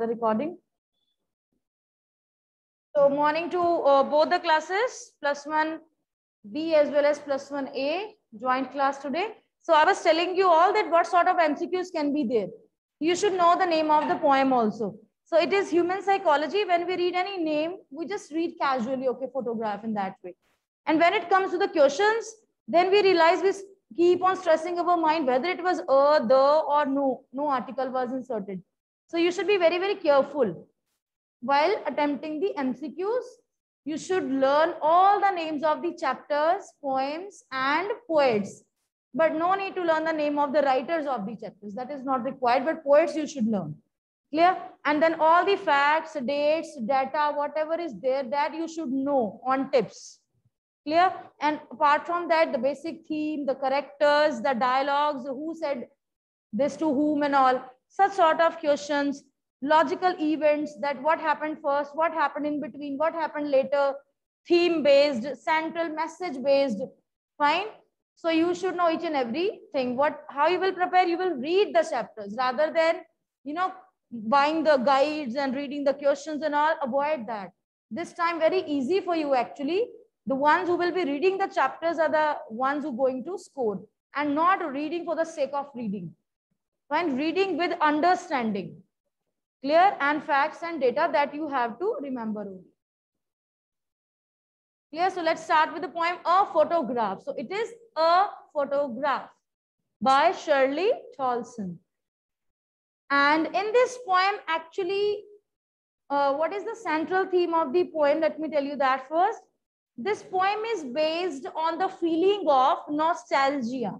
the recording. So morning to both the classes, +1B as well as +1A, joint class today. So I was telling you all that what sort of MCQs can be there. You should know the name of the poem also. So it is human psychology. When we read any name, we just read casually, okay, photograph in that way. And when it comes to the questions, then we realize we keep on stressing our mind whether it was a, the, or no article was inserted. So you should be very, very careful. While attempting the MCQs, you should learn all the names of the chapters, poems, and poets. But no need to learn the name of the writers of the chapters. That is not required, but poets you should learn. Clear? And then all the facts, dates, data, whatever is there, that you should know on tips. Clear? And apart from that, the basic theme, the characters, the dialogues, who said this to whom and all, such sort of questions, logical events, that what happened first, what happened in between, what happened later, theme based, central message based. Fine. So you should know each and everything. How you will prepare, you will read the chapters rather than, buying the guides and reading the questions and all. Avoid that. This time very easy for you actually. The ones who will be reading the chapters are the ones who are going to score, and not reading for the sake of reading. Fine. Reading with understanding. Clear? And facts and data that you have to remember only. Clear? So let's start with the poem A Photograph. So it is A Photograph by Shirley Tolson. And in this poem, actually, what is the central theme of the poem? Let me tell you that first. This poem is based on the feeling of nostalgia.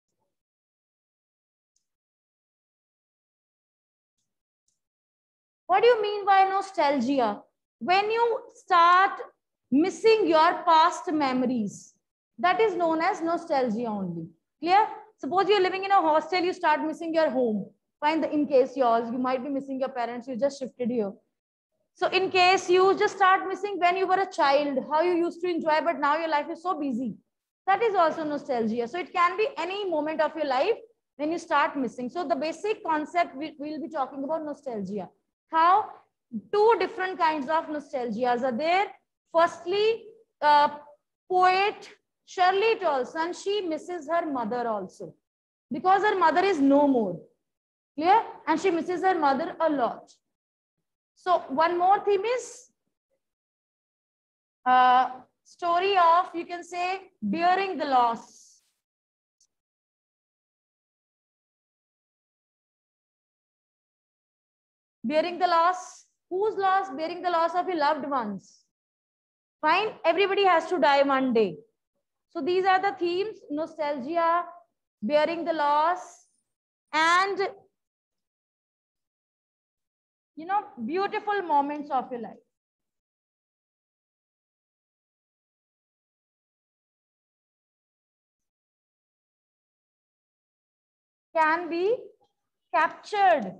What do you mean by nostalgia? When you start missing your past memories, that is known as nostalgia only. Clear? Suppose you're living in a hostel, you start missing your home. Fine, in case yours, you might be missing your parents, you just shifted here. So in case you just start missing when you were a child, how you used to enjoy, but now your life is so busy. That is also nostalgia. So it can be any moment of your life when you start missing. So the basic concept we'll be talking about nostalgia. How two different kinds of nostalgias are there. Firstly, poet Shirley Tolson, she misses her mother also because her mother is no more. Clear? And she misses her mother a lot. So one more theme is story of, you can say, bearing the loss. Bearing the loss. Whose loss? Bearing the loss of your loved ones. Fine. Everybody has to die one day. So these are the themes: nostalgia, bearing the loss, and beautiful moments of your life. Can be captured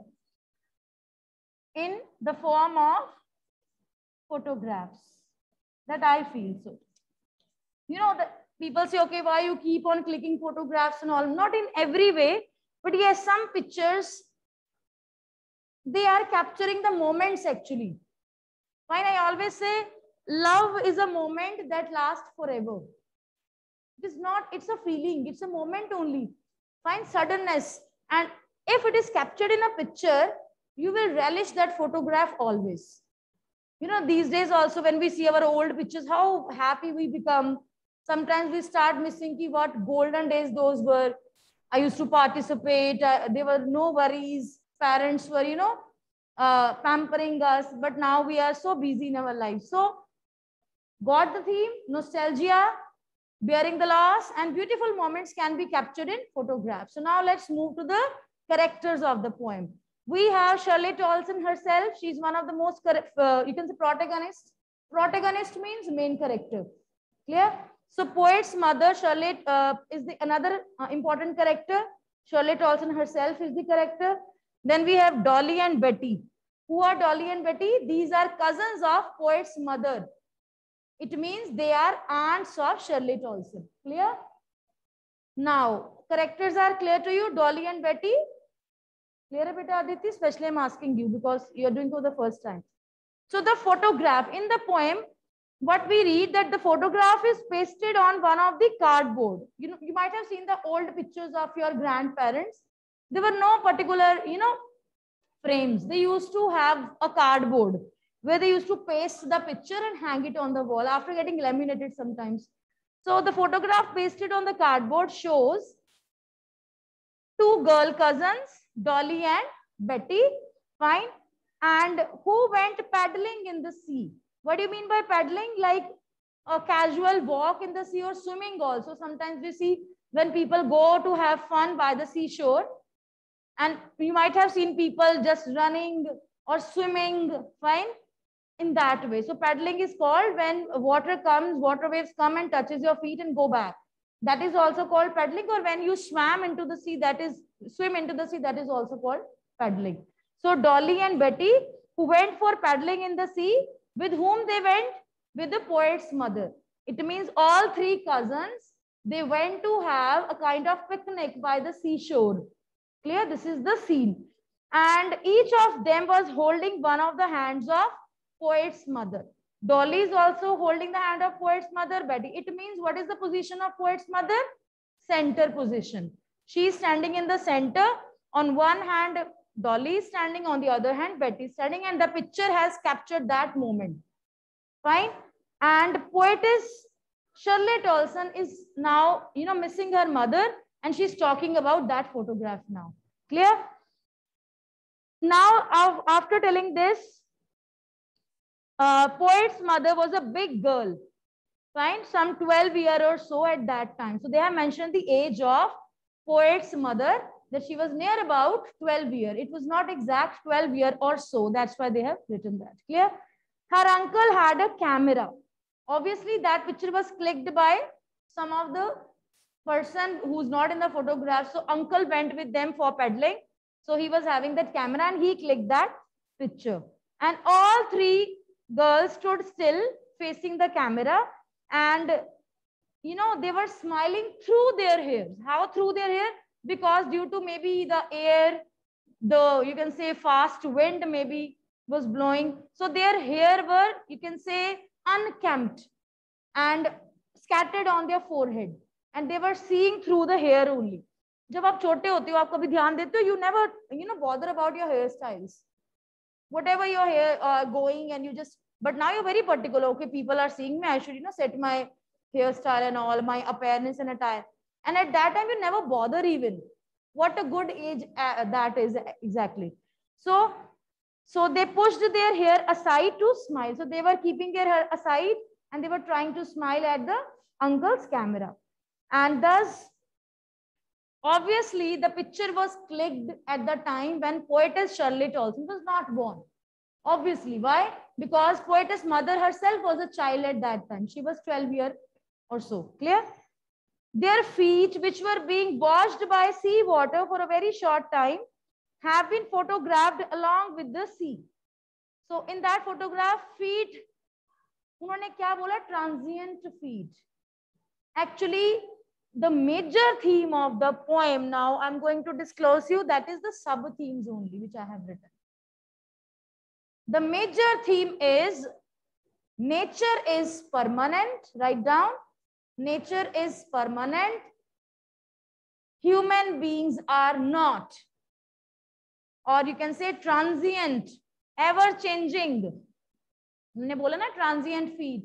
in the form of photographs. That I feel so. That people say, okay, why you keep on clicking photographs and all? Not in every way, but yes, some pictures, they are capturing the moments actually. Fine, I always say love is a moment that lasts forever. It is not, it's a feeling, it's a moment only. Fine, suddenness. And if it is captured in a picture, you will relish that photograph always. These days also when we see our old pictures, how happy we become. Sometimes we start missing what golden days those were. I used to participate. There were no worries. Parents were, pampering us. But now we are so busy in our life. So got the theme, nostalgia, bearing the loss, and beautiful moments can be captured in photographs. So now let's move to the characters of the poem. We have Shirley Tolson herself. She's one of the most, you can say, protagonist. Protagonist means main character. Clear? So poet's mother, Shirley, is another important character. Shirley Tolson herself is the character. Then we have Dolly and Betty. Who are Dolly and Betty? These are cousins of poet's mother. It means they are aunts of Shirley Tolson. Clear? Now, characters are clear to you, Dolly and Betty. Clear hai beta Aditi? Especially I'm asking you because you're doing for the first time. So the photograph in the poem, what we read that the photograph is pasted on one of the cardboard. You know, you might have seen the old pictures of your grandparents. There were no particular, frames. They used to have a cardboard where they used to paste the picture and hang it on the wall after getting laminated sometimes. So the photograph pasted on the cardboard shows two girl cousins, Dolly and Betty, fine, and who went paddling in the sea. What do you mean by paddling? Like a casual walk in the sea or swimming also. Sometimes we see when people go to have fun by the seashore, and you might have seen people just running or swimming, fine, in that way. So paddling is called when water waves come and touches your feet and go back. That is also called paddling. Or when you swim into the sea, that is also called paddling. So Dolly and Betty, who went for paddling in the sea, with whom they went? With the poet's mother. It means all three cousins, they went to have a kind of picnic by the seashore. Clear? This is the scene. And each of them was holding one of the hands of poet's mother. Dolly is also holding the hand of poet's mother, Betty. It means what is the position of poet's mother? Center position. She is standing in the center. On one hand, Dolly is standing. On the other hand, Betty is standing. And the picture has captured that moment. Fine. And poetess Shirley Tolson is now, missing her mother. And she's talking about that photograph now. Clear? Now, after telling this, poet's mother was a big girl, fine, some 12 years or so at that time. So they have mentioned the age of poet's mother, that she was near about 12 years. It was not exact 12 years or so. That's why they have written that. Clear? Her uncle had a camera. Obviously, that picture was clicked by some of the person who's not in the photograph. So uncle went with them for paddling. So he was having that camera and he clicked that picture. And all three girls stood still facing the camera, and they were smiling through their hairs. How through their hair? Because due to maybe the air, you can say fast wind maybe was blowing, so their hair were, you can say, unkempt and scattered on their forehead, and they were seeing through the hair only. जब आप छोटे होते हो, आप कभी ध्यान देते हो, you never bother about your hairstyles, whatever your hair going, and you just, but now you're very particular. Okay, people are seeing me, I should set my hairstyle and all, my appearance and attire. And at that time you never bother even. What a good age that is exactly. So they pushed their hair aside to smile. So they were keeping their hair aside and they were trying to smile at the uncle's camera. And thus, obviously, the picture was clicked at the time when poetess Shirley Tolson was not born. Obviously, why? Because poetess mother herself was a child at that time. She was 12 years or so. Clear? Their feet, which were being washed by sea water for a very short time, have been photographed along with the sea. So in that photograph, feet, उन्होंने क्या बोला? Transient feet. Actually, the major theme of the poem, now I'm going to disclose you, that is the sub themes only which I have written. The major theme is nature is permanent. Write down. Nature is permanent. Human beings are not. Or you can say transient, ever changing. हमने बोला ना transient feet.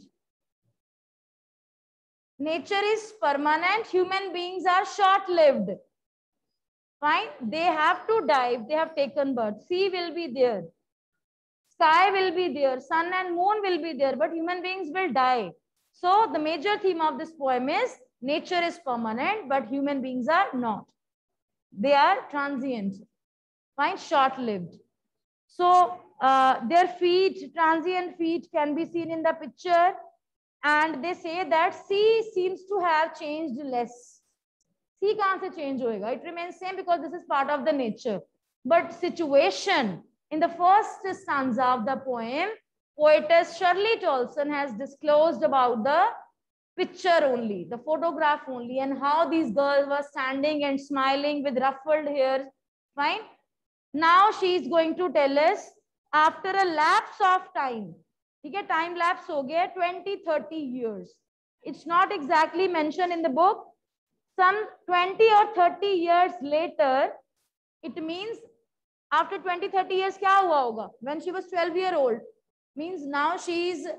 Nature is permanent. Human beings are short-lived. Fine. They have to die. They have taken birth. Sea will be there. Sky will be there. Sun and moon will be there. But human beings will die. So the major theme of this poem is nature is permanent, but human beings are not. They are transient. Fine. Short-lived. So their feet, transient feet, can be seen in the picture. And they say that sea seems to have changed less. Sea kahan se change hoega? It remains same because this is part of the nature. But situation in the first stanza of the poem, poetess Shirley Tolson has disclosed about the picture only, the photograph only, and how these girls were standing and smiling with ruffled hair. Fine. Now she is going to tell us after a lapse of time. ठीक है, time lapse हो गया 20-30 years. It's not exactly mentioned in the book. Some 20 or 30 years later, it means after 20-30 years क्या हुआ होगा? When she was 12-year-old, means now she is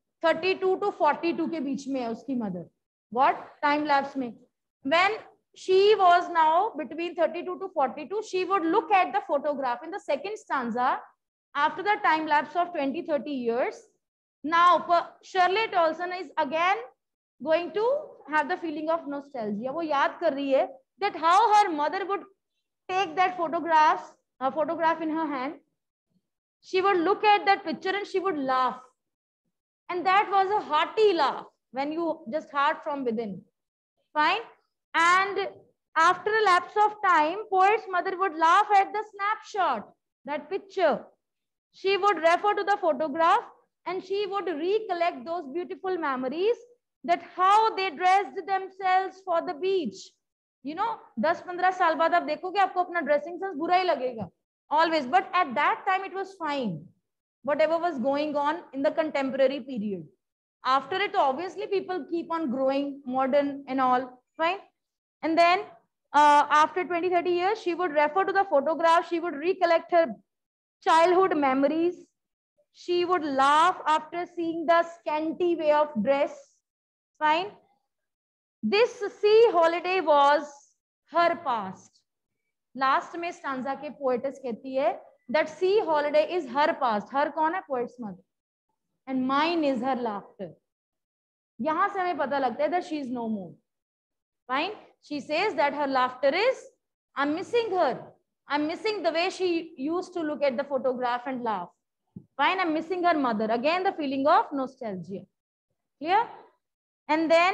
32 to 42 के बीच में है उसकी mother. What time lapse में? When she was now between 32 to 42, she would look at the photograph in the second stanza after the time lapse of 20-30 years. Now Shirley Tolson is again going to have the feeling of nostalgia. वो याद कर रही है that how her mother would take that photograph in her hand. She would look at that picture and she would laugh. And that was a hearty laugh when you just heart from within. Fine. And after a lapse of time, poet's mother would laugh at the snapshot, that picture. She would refer to the photograph and she would recollect those beautiful memories, that how they dressed themselves for the beach. You know, 10-15 साल बाद आप देखोगे आपको अपना dressing sense बुरा ही लगेगा always, but at that time it was fine, whatever was going on in the contemporary period. After it, obviously people keep on growing, modern and all, fine. And then after 20-30 years, she would refer to the photograph, she would recollect her childhood memories, she would laugh after seeing the scanty way of dress, fine. This sea holiday was her past. Last में stanza के poetess कहती है that sea holiday is her past. Her कौन है? Poet's mother. And mine is her laughter. यहाँ से हमें पता लगता है that she is no more. Fine. She says that her laughter is, I'm missing her. I'm missing the way she used to look at the photograph and laugh. Fine. I'm missing her mother. Again, the feeling of nostalgia. Clear? And then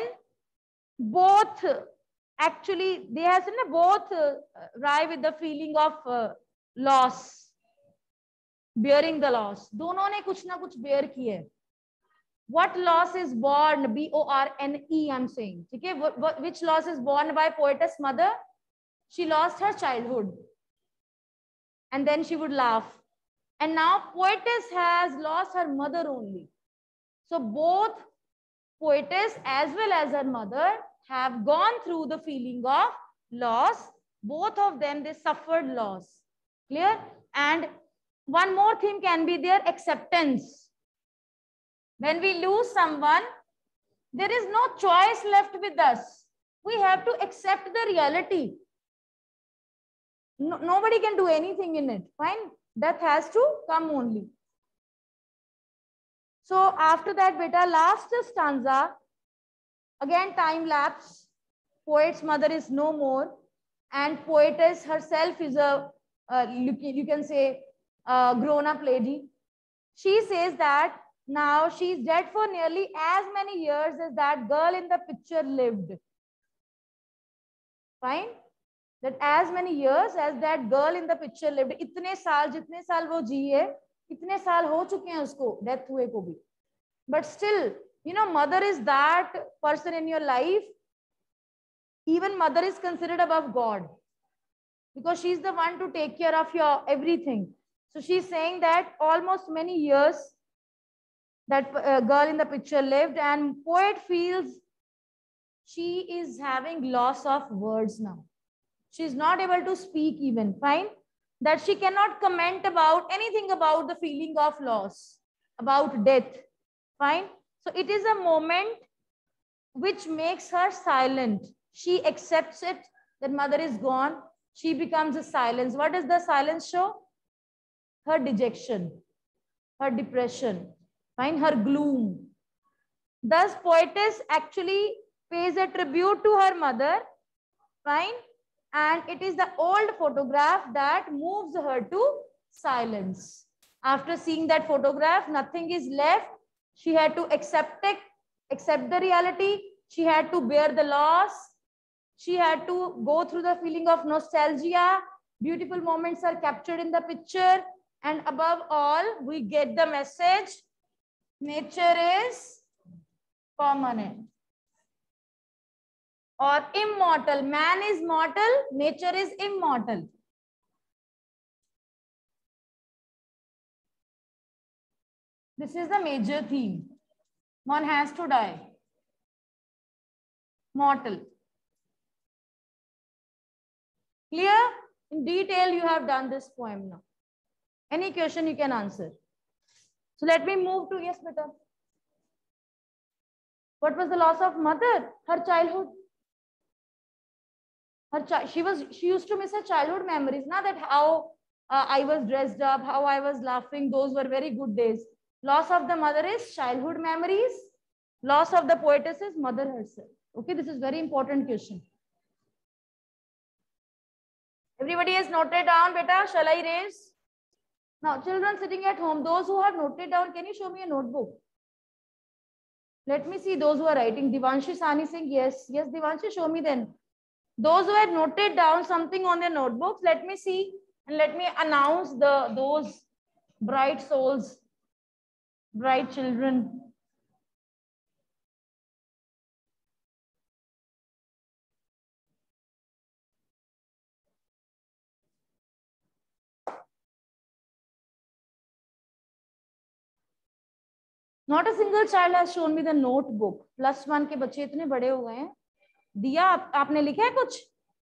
both actually, they have both arrive with the feeling of loss, bearing the loss. दोनों ने कुछ ना कुछ bear किए. What loss is born? B-O-R-N-E, I'm saying. Okay? Which loss is born by poetess mother? She lost her childhood. And then she would laugh. And now poetess has lost her mother only. So both poetess as well as her mother have gone through the feeling of loss. Both of them, they suffered loss. Clear? And one more thing can be their acceptance. When we lose someone, there is no choice left with us. We have to accept the reality. Nobody can do anything in it. Fine? Death has to come only. So after that, beta, last stanza, again time lapse. Poet's mother is no more, and poetess herself is a you can say grown-up lady. She says that now she is dead for nearly as many years as that girl in the picture lived. Fine? That as many years as that girl in the picture lived. इतने साल जितने साल वो जी है, इतने साल हो चुके हैं उसको डेथ हुए को भी. But still, you know, mother is that person in your life. Even mother is considered above God, because she's the one to take care of your everything. So she's saying that almost many years that girl in the picture lived, and poet feels she is having loss of words now. She's not able to speak even, fine? That she cannot comment about anything about the feeling of loss, about death, fine? So it is a moment which makes her silent. She accepts it, that mother is gone. She becomes a silence. What does the silence show? Her dejection, her depression, fine, her gloom. Thus, poetess actually pays a tribute to her mother, fine, and it is the old photograph that moves her to silence. After seeing that photograph, nothing is left. She had to accept it, accept the reality. She had to bear the loss. She had to go through the feeling of nostalgia. Beautiful moments are captured in the picture. And above all, we get the message, nature is permanent or immortal. Man is mortal, nature is immortal. This is the major theme. One has to die. Mortal. Clear? In detail, you have done this poem now. Any question you can answer. So let me move to, yes, beta. What was the loss of mother? Her childhood. She used to miss her childhood memories. Now that how I was dressed up, how I was laughing, those were very good days. Loss of the mother is childhood memories. Loss of the poetess is mother herself. Okay, this is very important question. Everybody has noted down, beta. Shall I raise? Now, children sitting at home, those who have noted down, can you show me a notebook? Let me see those who are writing. Divanshi Sani Singh, yes. Yes, Divanshi, show me then. Those who had noted down something on their notebooks, let me see and let me announce those bright souls, bright children. Not a single child has shown me the notebook. +1 के बच्चे इतने बड़े हो गए हैं. दिया आपने लिखा है कुछ?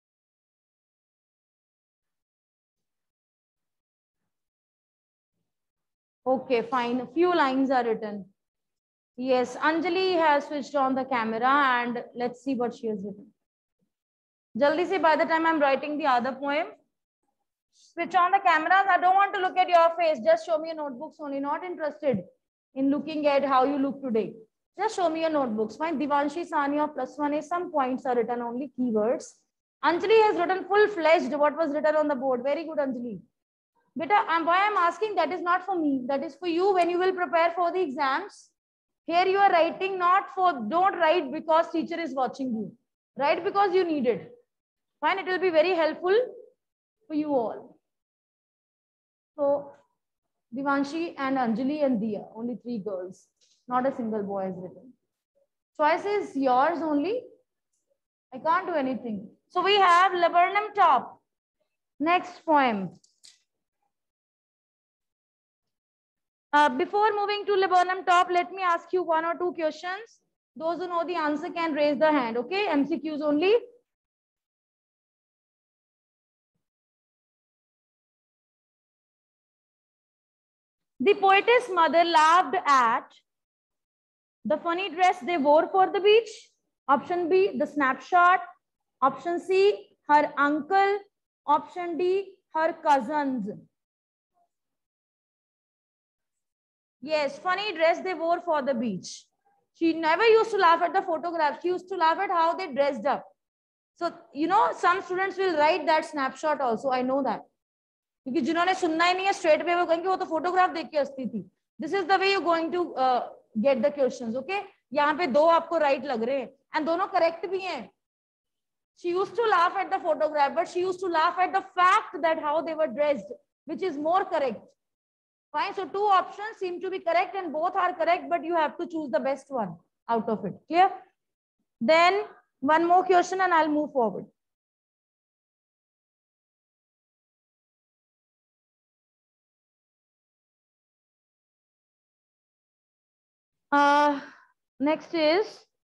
Okay, fine. A few lines are written. Yes, Anjali has switched on the camera and let's see what she has written. Jaldi se, by the time I'm writing the other poem, switch on the cameras. I don't want to look at your face. Just show me your notebooks only. Not interested in looking at how you look today. Just show me your notebooks. Fine. Divanshi Sani of +1 is some points are written, only keywords. Anjali has written full-fledged what was written on the board. Very good, Anjali. Beta, why I'm asking, that is not for me. That is for you when you will prepare for the exams. Here you are writing not for, don't write because teacher is watching you. Write because you need it. Fine, it will be very helpful for you all. So, Divanshi and Anjali and Diya, only 3 girls. Not a single boy is written. Choice is yours only. I can't do anything. So we have Laburnum Top. Next poem. Before moving to Laburnum Top, let me ask you 1 or 2 questions. Those who know the answer can raise the hand. Okay, MCQs only. The poetess mother laughed at the funny dress they wore for the beach. Option B, the snapshot. Option C, her uncle. Option D, her cousins. Yes, funny dress they wore for the beach. She never used to laugh at the photograph. She used to laugh at how they dressed up. So, you know, some students will write that snapshot also. I know that. क्योंकि जिन्होंने सुनना ही नहीं है straight way वो कहेंगे वो तो photograph देख के हंसती थी. This is the way you going to get the questions. Okay, यहाँ पे 2 आपको राइट लग रहे हैं एंड दोनों करेक्ट भी हैं. She used to laugh at the photograph, but she used to laugh at the fact that how they were dressed, which is more correct. Fine. So 2 options seem to be correct and both are correct, but you have to choose the best one out of it. Clear? Then 1 more question and I'll move forward. Next is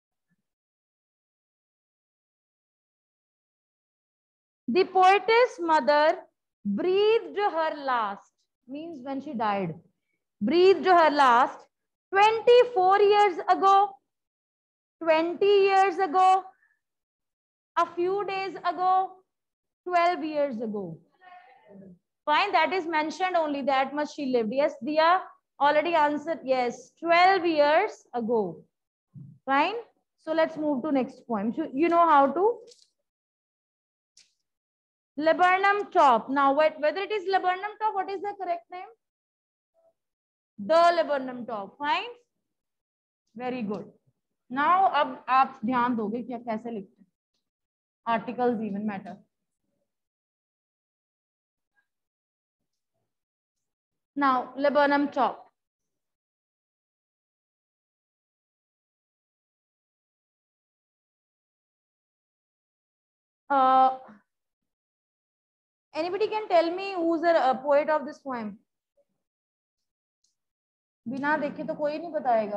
the poetess mother breathed her last, means when she died. Breathed her last 24 years ago, 20 years ago, a few days ago, 12 years ago. Fine, that is mentioned only, that much she lived. Yes, Diya already answered. Yes, 12 years ago. Fine. So let's move to next poem. So you know how to. Laburnum Top. Now, whether it is Laburnum Top, what is the correct name? The Laburnum Top. Fine. Very good. Now, अब आप ध्यान दोगे कि कैसे लिखते हैं. Articles even matter. Now, Laburnum Top. Anybody can tell me who's the poet of this poem? बिना देखे तो कोई नहीं बताएगा।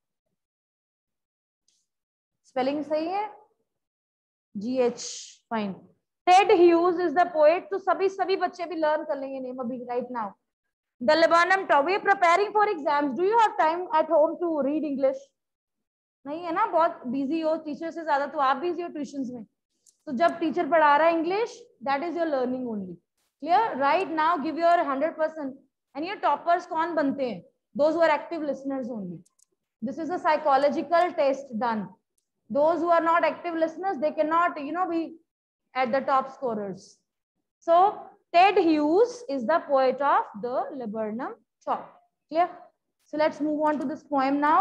स्पेलिंग सही है? GH, fine. Ted Hughes is the poet. तो सभी बच्चे भी लर्न कर लेंगे नेम अभी right now. The laburnum top. We are preparing for exams. Do you have time at home to read English? नहीं है ना, बहुत बिजी हो टीचर से ज्यादा, तो आप बिजी हो ट्यूशन में। तो जब टीचर पढ़ा रहा है English, that is your learning only. Clear? Right now give your 100%। And ये टॉपर्स कौन बनते हैं? Those who are active listeners only. This is a psychological test done. Those who are not active listeners, they cannot, be at the top scorers. So Ted Hughes is the poet of the Laburnum Top. Clear? So let's move on to this poem now.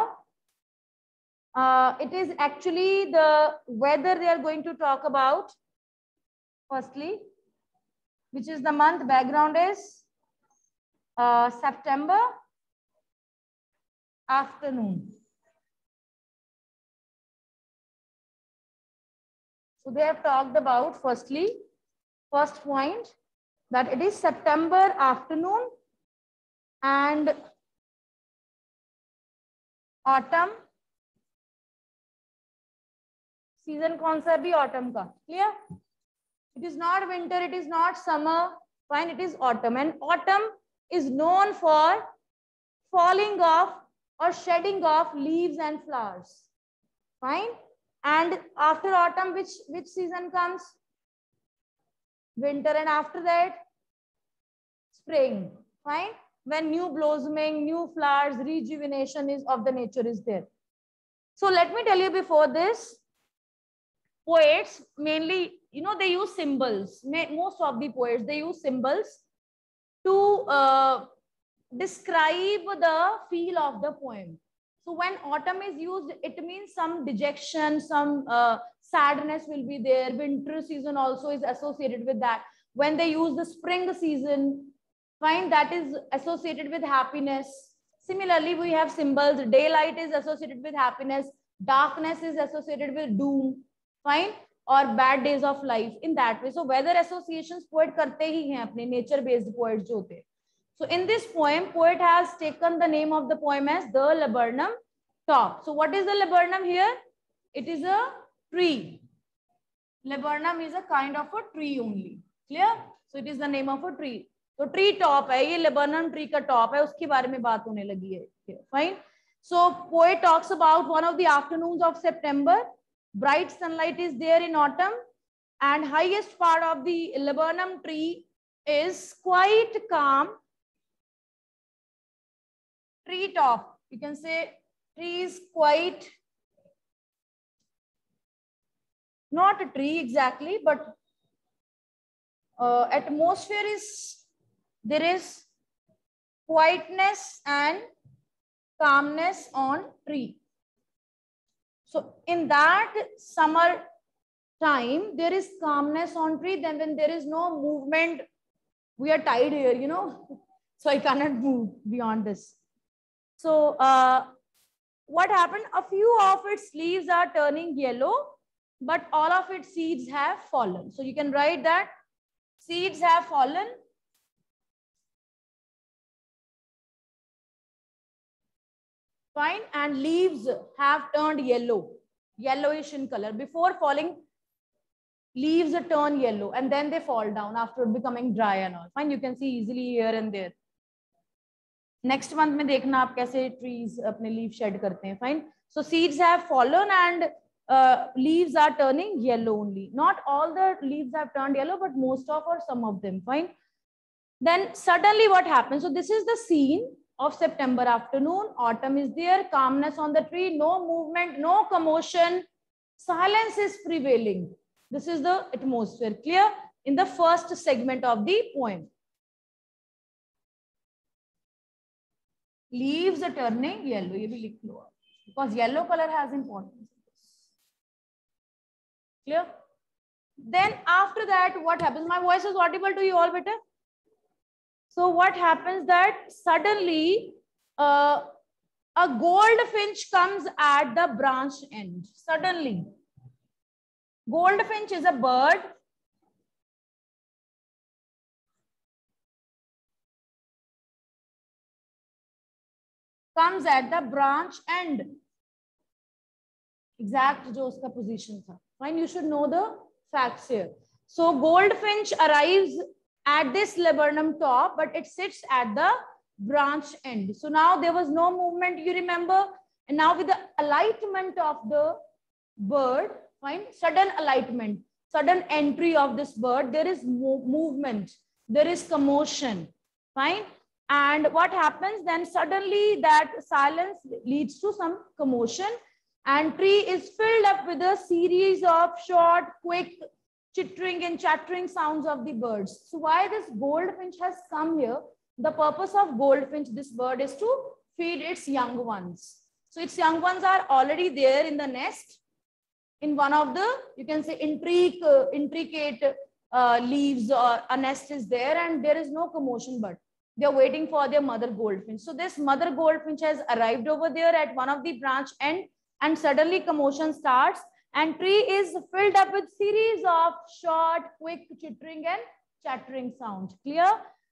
It is actually the weather they are going to talk about. Firstly, which is the month. Background is September afternoon. So they have talked about, first point, that it is September afternoon and autumn. Season कौन सा भी autumn का? Clear? It is not winter, it is not summer. Fine, it is autumn. And autumn is known for falling off or shedding off leaves and flowers. Fine. And after autumn, which season comes? Winter. And after that, spring. Fine. When new blossoming, new flowers, rejuvenation is of the nature is there. So let me tell you before this, poets mainly, they use symbols. Most of the poets, they use symbols to describe the feel of the poem. So when autumn is used, it means some dejection, some sadness will be there. Winter season also is associated with that. When they use the spring season, fine, that is associated with happiness. Similarly, we have symbols. Daylight is associated with happiness. Darkness is associated with doom. Fine, or bad days of life in that way. So weather associations poet karte hi hain apne, nature based poets jo hote. So in this poem, poet has taken the name of the poem as the Laburnum Top. So what is the laburnum here? It is a tree. Laburnum is a kind of a tree only. Clear? So it is the name of a tree. So tree top है, ये laburnum tree का top है, उसके बारे में बात होने लगी है. Fine. So poet talks about one of the afternoons of September. Bright sunlight is there in autumn, and highest part of the laburnum tree is quite calm. Tree top, you can say tree is quite, not a tree exactly, but atmosphere is, there is quietness and calmness on tree. So in that summer time, there is calmness on tree. Then when there is no movement, we are tied here, so I cannot move beyond this. So what happened? A few of its leaves are turning yellow, but all of its seeds have fallen. So you can write that seeds have fallen. Fine. And leaves have turned yellow, yellowish in color. Before falling, leaves turn yellow and then they fall down after becoming dry and all. Fine. You can see easily here and there. Next month में देखना आप कैसे trees अपने leaves shed करते हैं. Fine. So seeds have fallen and leaves are turning yellow only. Not all the leaves have turned yellow, but most of or some of them. Fine. Then suddenly what happens? So this is the scene of September afternoon. Autumn is there, calmness on the tree, no movement, no commotion, silence is prevailing. This is the atmosphere. Clear? In the first segment of the poem. Leaves are turning yellow. ये भी लिख लो because yellow color has importance. Clear? Then after that, what happens? My voice is audible to you all better? So what happens that suddenly a goldfinch comes at the branch end. Suddenly. Goldfinch is a bird. comes at the branch end. Exact जो उसका position था. Fine, you should know the facts here. So goldfinch arrives at this laburnum top, but it sits at the branch end. So now there was no movement, you remember, and now with the alightment of the bird, fine, sudden alightment, sudden entry of this bird, there is movement, there is commotion, fine. And what happens then? Suddenly that silence leads to some commotion, and tree is filled up with a series of short, quick chittering and chattering sounds of the birds. So why this goldfinch has come here? The purpose of goldfinch, this bird, is to feed its young ones. So its young ones are already there in the nest, in one of the, you can say, intricate leaves, or a nest is there, and there is no commotion, but they are waiting for their mother goldfinch. So this mother goldfinch has arrived over there at one of the branch end, and suddenly commotion starts, and tree is filled up with series of short, quick chittering and chattering sounds. Clear?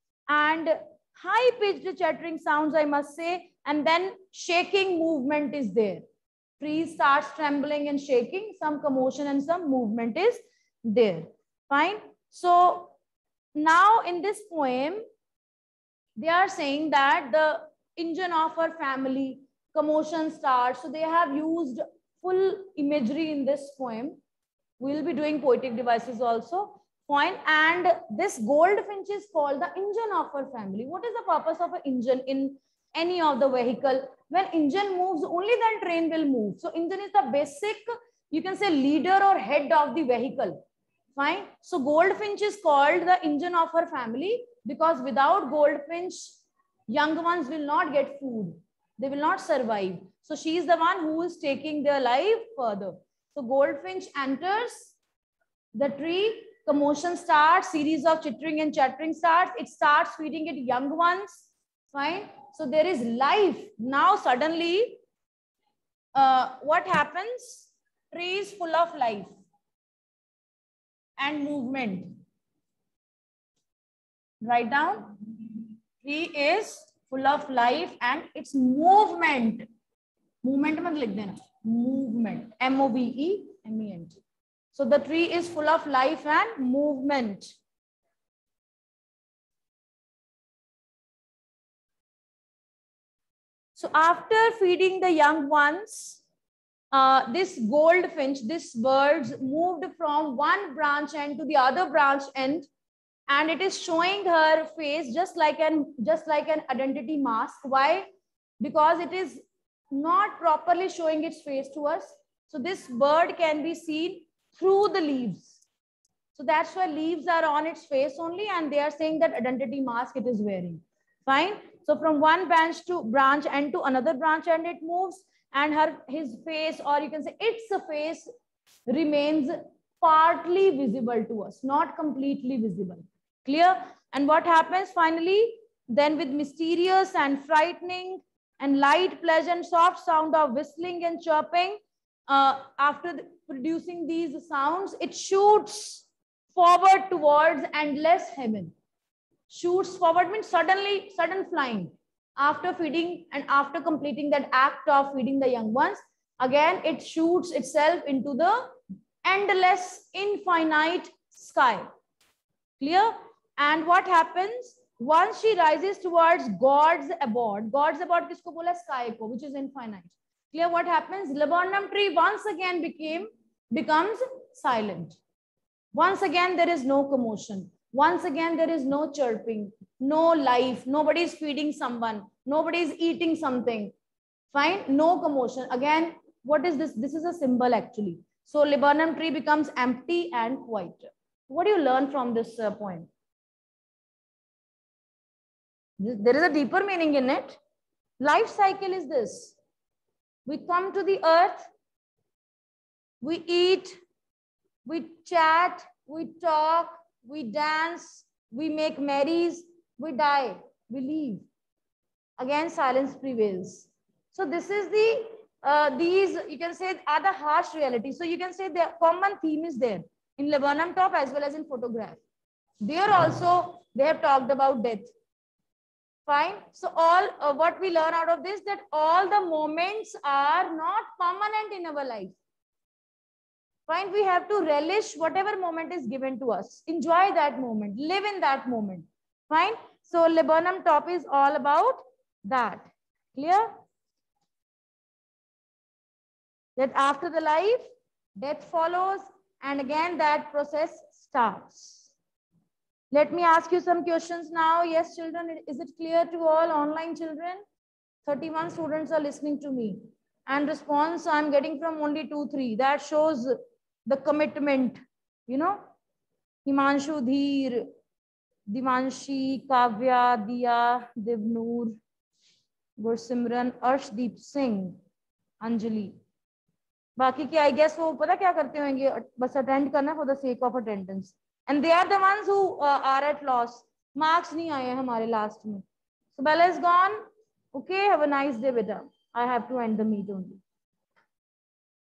And high-pitched chattering sounds, I must say, and then shaking movement is there. Tree starts trembling and shaking, some commotion and some movement is there. Fine. So now in this poem, they are saying that the engine of our family, commotion starts. So they have used full imagery in this poem. We will be doing poetic devices also. Fine. And this goldfinch is called the engine of our family. What is the purpose of an engine in any of the vehicle? When engine moves, only then train will move. So engine is the basic, you can say, leader or head of the vehicle. Fine. So goldfinch is called the engine of our family because without goldfinch, young ones will not get food. They will not survive. So she is the one who is taking their life further. So goldfinch enters the tree, commotion starts, series of chittering and chattering starts. It starts feeding it young ones. Fine. So there is life. Now suddenly, what happens? Tree is full of life and movement. Write down. Tree is full of life and its movement. Movement मत लिख देना. Movement. M-O-V-E-M-E-N-T. So the tree is full of life and movement. So after feeding the young ones, this goldfinch, this bird moved from one branch end to the other branch end, and it is showing her face just like an identity mask. Why? Because it is not properly showing its face to us. So this bird can be seen through the leaves. So that's why leaves are on its face only, and they are saying that identity mask it is wearing. Fine. So from one branch end to another branch end it moves, and his face, or you can say its face, remains partly visible to us, not completely visible. Clear? And what happens finally? Then with mysterious and frightening and light, pleasant, soft sound of whistling and chirping, after producing these sounds, it shoots forward towards endless heaven. Shoots forward means sudden flying. After feeding and after completing that act of feeding the young ones, again it shoots itself into the endless, infinite sky. Clear? And what happens? Once she rises towards God's abode kisko bola? Sky ko, which is infinite. Clear? What happens? Laburnum tree once again becomes silent. Once again there is no commotion. Once again there is no chirping, no life, nobody is feeding someone, nobody is eating something. Fine? No commotion. Again, what is this? This is a symbol actually. So laburnum tree becomes empty and quiet. What do you learn from this poem? There is a deeper meaning in it. Life cycle is this. We come to the earth, we eat, we chat, we talk, we dance, we make merries, we die, we leave. Again, silence prevails. So this is the, these, you can say, are the harsh reality. So you can say the common theme is there in laburnum top as well as in photograph. There also, they have talked about death. Fine. So all what we learn out of this, that all the moments are not permanent in our life. Fine. We have to relish whatever moment is given to us. Enjoy that moment. Live in that moment. Fine. So laburnum top is all about that. Clear? That after the life, death follows, and again that process starts. Let me ask you some questions now. Yes, children, is it clear to all online children? 31 students are listening to me. And response I'm getting from only 2, 3. That shows the commitment, you know. Himanshu, Dheer, Divanshi, Kavya, Diya, Devnoor, Gursimran, Arshdeep Singh, Anjali. बाकी के I guess वो पता क्या करते होंगे, बस attend करना for the sake of attendance, and they are the ones who are at loss. Marks नहीं आए हमारे लास्ट में. So Bella is gone. Okay, have a nice day बेटा. I have to end the meet only.